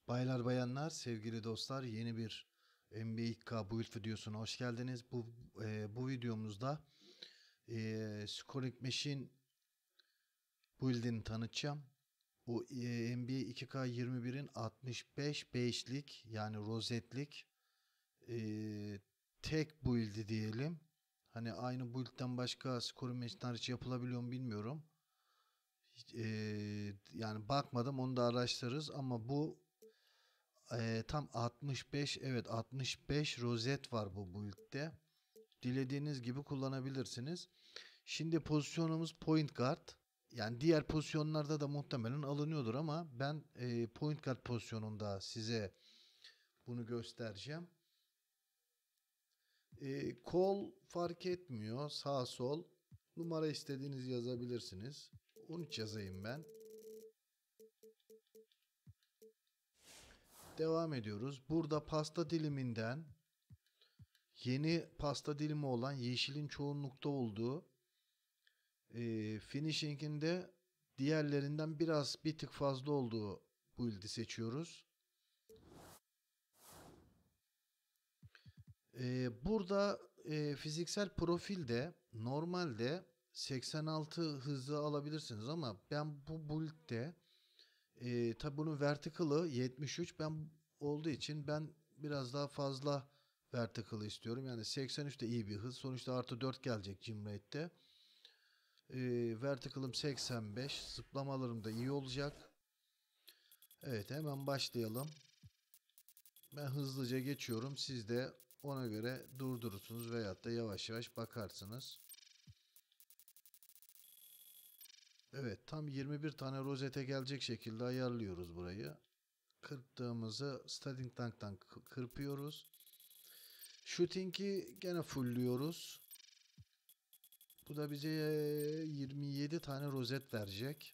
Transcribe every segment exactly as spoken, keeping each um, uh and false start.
Baylar bayanlar, sevgili dostlar, yeni bir N B A iki K build videosuna hoş geldiniz. Bu e, bu videomuzda e, Scoring Machine build'ini tanıtacağım. O e, N B A iki K yirmi birin altmış beş beşlik yani rozetlik e, tek build'i diyelim. Hani aynı build'den başka Scoring Machine hariç yapılabiliyor mu bilmiyorum. E, yani bakmadım, onu da araştırırız ama bu Ee, tam altmış beş, evet, altmış beş rozet var bu build'de. Dilediğiniz gibi kullanabilirsiniz. Şimdi pozisyonumuz point guard. Yani diğer pozisyonlarda da muhtemelen alınıyordur ama ben e, point guard pozisyonunda size bunu göstereceğim. E, kol fark etmiyor. Sağ sol. Numara istediğiniz yazabilirsiniz. on üç yazayım ben. Devam ediyoruz. Burada pasta diliminden yeni pasta dilimi olan yeşilin çoğunlukta olduğu e, finishing'inde diğerlerinden biraz bir tık fazla olduğu build'i seçiyoruz. E, burada e, fiziksel profilde normalde seksen altı hızı alabilirsiniz ama ben bu build'de e, tabi bunun vertical'ı yetmiş üç ben olduğu için ben biraz daha fazla vertical'ı istiyorum. Yani seksen üç de iyi bir hız. Sonuçta artı dört gelecek gym rate'te. E, vertical'ım seksen beş. Zıplamalarım da iyi olacak. Evet, hemen başlayalım. Ben hızlıca geçiyorum. Siz de ona göre durdurursunuz veyahut da yavaş yavaş bakarsınız. Evet, tam yirmi bir tane rozete gelecek şekilde ayarlıyoruz burayı. Kırptığımızı starting tank'tan kırpıyoruz. Shooting'i gene fullliyoruz. Bu da bize yirmi yedi tane rozet verecek.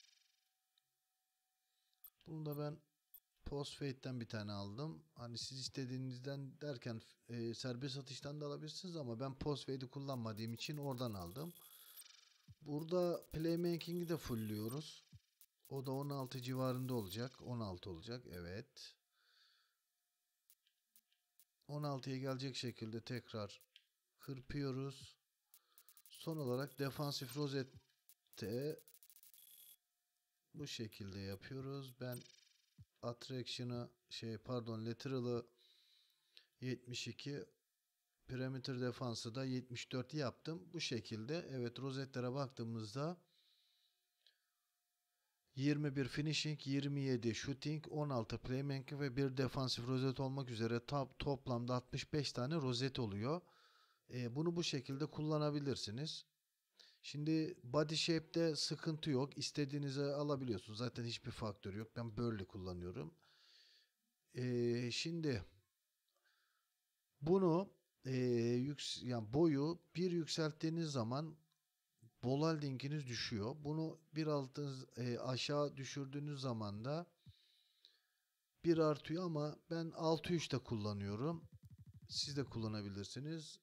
Bunu da ben Post Fade'den bir tane aldım. Hani siz istediğinizden derken e, serbest atıştan da alabilirsiniz ama ben Post Fade'i kullanmadığım için oradan aldım. Burada Playmaking'i de fullliyoruz. O da on altı civarında olacak. on altı olacak. Evet. on altıya gelecek şekilde tekrar kırpıyoruz. Son olarak defansif rozette bu şekilde yapıyoruz. Ben attraction'ı şey pardon lateral'ı yetmiş iki, perimeter defansı da yetmiş dört yaptım. Bu şekilde. Evet, rozetlere baktığımızda yirmi bir finishing, yirmi yedi shooting, on altı playmaking ve bir defansif rozet olmak üzere top, toplamda altmış beş tane rozet oluyor. E, bunu bu şekilde kullanabilirsiniz. Şimdi body shape'de sıkıntı yok. İstediğinizi alabiliyorsunuz. Zaten hiçbir faktör yok. Ben böyle kullanıyorum. E, şimdi bunu e, yüks yani boyu bir yükselttiğiniz zaman bolal linkiniz düşüyor. Bunu bir altı e, aşağı düşürdüğünüz zaman da bir artıyor ama ben altı üçte kullanıyorum. Siz de kullanabilirsiniz.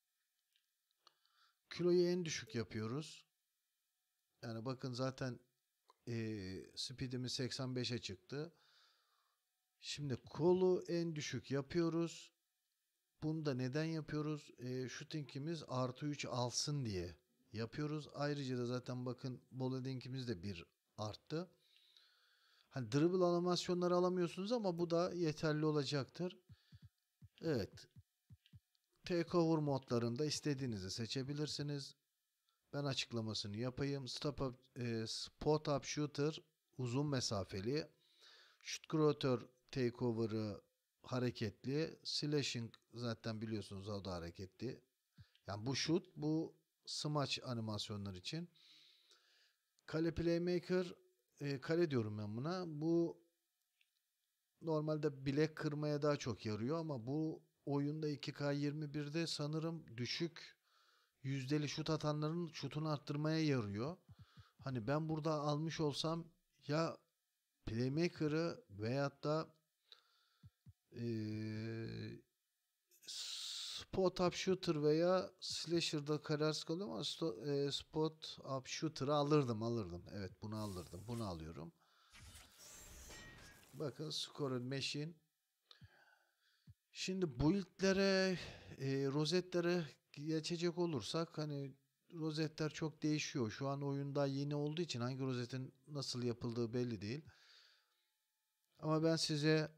Kiloyu en düşük yapıyoruz. Yani bakın zaten e, speedimiz seksen beşe çıktı. Şimdi kolu en düşük yapıyoruz. Bunu da neden yapıyoruz? E, shooting'imiz artı üç alsın diye yapıyoruz. Ayrıca da zaten bakın bowling'imiz de bir arttı. Hani dribble animasyonları alamıyorsunuz ama bu da yeterli olacaktır. Evet. Takeover modlarında istediğinizi seçebilirsiniz. Ben açıklamasını yapayım. Stop up, e, spot up shooter uzun mesafeli. Shoot creator takeover'ı hareketli. Slashing zaten biliyorsunuz, o da hareketli. Yani bu shoot, bu smash animasyonlar için. Kale playmaker, e, kale diyorum ben buna. Bu normalde bilek kırmaya daha çok yarıyor ama bu oyunda iki K yirmi birde sanırım düşük yüzdeli şut atanların şutunu arttırmaya yarıyor. Hani ben burada almış olsam ya playmaker'ı veyahut da ee, spot up shooter veya slasher'da kararsız kalıyorum ama sto, e, spot up shooter'ı alırdım alırdım. Evet, bunu alırdım. Bunu alıyorum. Bakın Squirrel Machine. Şimdi build'lere, e, rozetlere geçecek olursak hani rozetler çok değişiyor. Şu an oyunda yeni olduğu için hangi rozetin nasıl yapıldığı belli değil. Ama ben size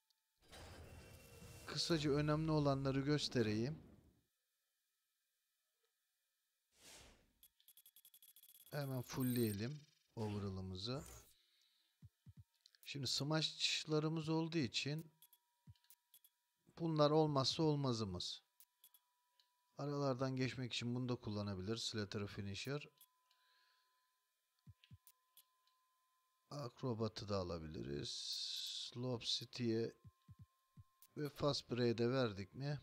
kısaca önemli olanları göstereyim. Hemen fullleyelim overall'ımızı. Şimdi smash'larımız olduğu için bunlar olmazsa olmazımız. Aralardan geçmek için bunu da kullanabilir. Slater Finisher. Acrobat'ı da alabiliriz. Slope City'ye ve Fast Break'e de verdik mi?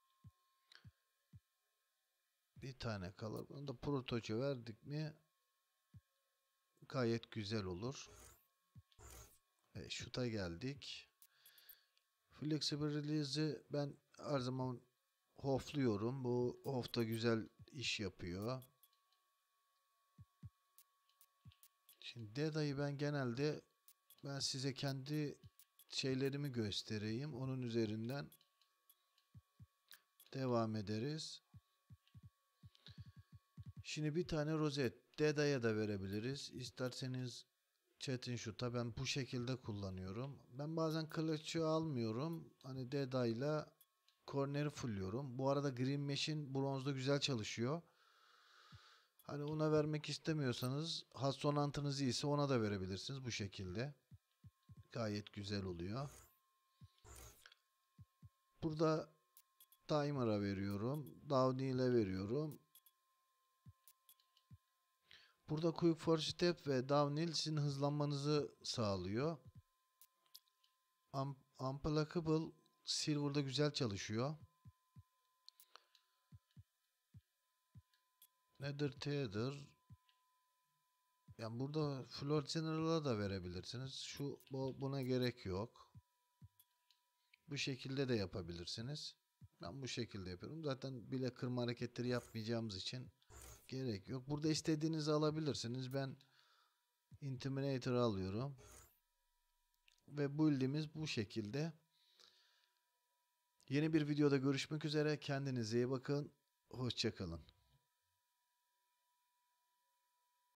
Bir tane kalır. Bunu da Protoç'a verdik mi? Gayet güzel olur. E, şuta geldik. Flexible Release'i ben her zaman hofluyorum. Bu hof da güzel iş yapıyor. Şimdi Deda'yı ben genelde ben size kendi şeylerimi göstereyim. Onun üzerinden devam ederiz. Şimdi bir tane rozet Deda'ya da verebiliriz. İsterseniz Çetin Şut'a ben bu şekilde kullanıyorum. Ben bazen kılıçı almıyorum. Hani Deda'yla korneri fulluyorum. Bu arada Green Mesh'in bronzda güzel çalışıyor. Hani ona vermek istemiyorsanız hassonantınız iyiyse ona da verebilirsiniz bu şekilde. Gayet güzel oluyor. Burada Timer'a veriyorum. Downhill'e veriyorum. Burada Quick for Step ve Downhill sizin hızlanmanızı sağlıyor. Un Unplakable Silver'da güzel çalışıyor. Nether Tether. Yani burada Floor General'a da verebilirsiniz. Şu bu, buna gerek yok. Bu şekilde de yapabilirsiniz. Ben bu şekilde yapıyorum. Zaten bile kırma hareketleri yapmayacağımız için gerek yok. Burada istediğinizi alabilirsiniz. Ben Intimidator'ı alıyorum. Ve build'imiz bu şekilde. Yeni bir videoda görüşmek üzere. Kendinize iyi bakın. Hoşça kalın.